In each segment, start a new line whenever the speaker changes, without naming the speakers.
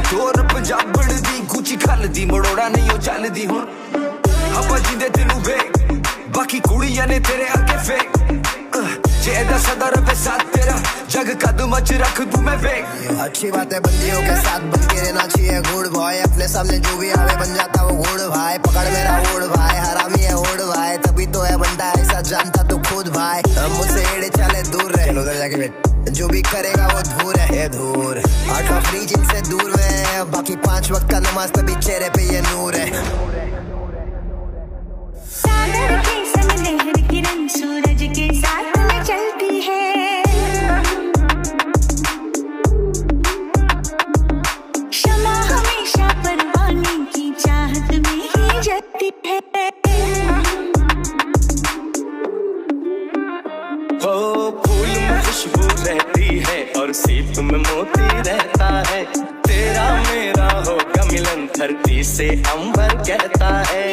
जोर पंजाबड़ दी गुची खल दी मड़ोड़ा नहीं ओ चल दी हुण ਆਪਾਂ जिंदे तेनू वे बाकी कुड़ियां ने तेरे अगे फेक जेदा सदा रवे साथ तेरा जग कदम च रख दूं मैं वे।
अच्छी बात है बंदियों के साथ बन के रहना चाहिए गुड बॉय अपने सामने जो भी आवे बन जाता वो गुड भाई पकड़ मेरा ओढ़ भाई हरामी है ओढ़ भाई तभी तो है बनता ऐसा जानता तो खुद भाई मुझसे एड़े चाले दूर रहे चलो उधर जाके बैठ जो भी करेगा वो धूर है धूर आठवां फ्री जिनसे दूर है बाकी 5 वक्त का नमाज तभी चेहरे पे ये नूर है।
सागर के संग लहर किरण सूरज के साथ में चलती है शमा हमेशा परवाने की चाहत में ही जलती है।
ओ फूल में खुशबू रहती है और सीप में मोती रहता है तेरा मेरा होगा मिलन धरती से अंबर कहता है।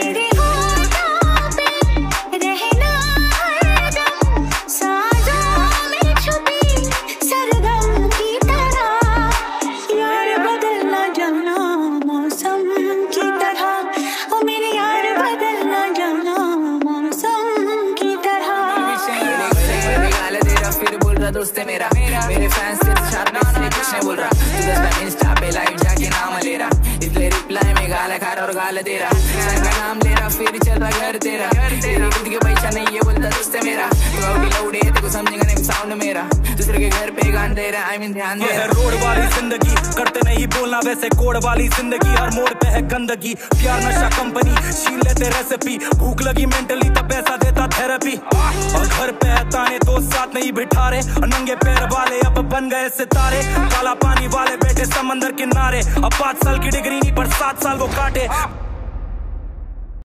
दोस्त है मेरा मेरे फैंस तेरे साथ में इसलिए कुछ नहीं बोल रहा तू दस इंस्टा पे लाइव जाके नाम ले रहा इसलिए रिप्लाई में गाला खा रहा और गाल दे रहा सन का नाम ले रहा फिर चल रहा घर तेरा तेरी खुद के पैसा नहीं ये बोलता दोस्त है मेरा तू अभी लौड़े तेरे को समझेगा नहीं साउंड मेरा दूसरे के घर पे गान दे रहा आई मीन ध्यान दे रहा।
रोड वाली जिंदगी करते नहीं बोलना वैसे कोड वाली जिंदगी हर मोड़ पे है गंदगी प्यार नशा कंपनी छीन लेते रेसिपी भूख लगी मेंटली तब पैसा देता थेरेपी और घर पे है ताने दोस्त साथ नहीं बिठा रहे नंगे पैर वाले अब बन गए सितारे काला पानी वाले बैठे समंदर किनारे अब 5 साल की डिग्री नहीं पर 7 साल वो काटे।